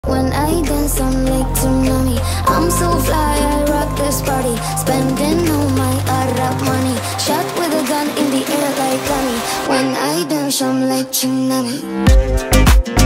When I dance, I'm like tsunami. I'm so fly, I rock this party. Spending all my Arab money. Shot with a gun in the air like Gummy. When I dance, I'm like tsunami.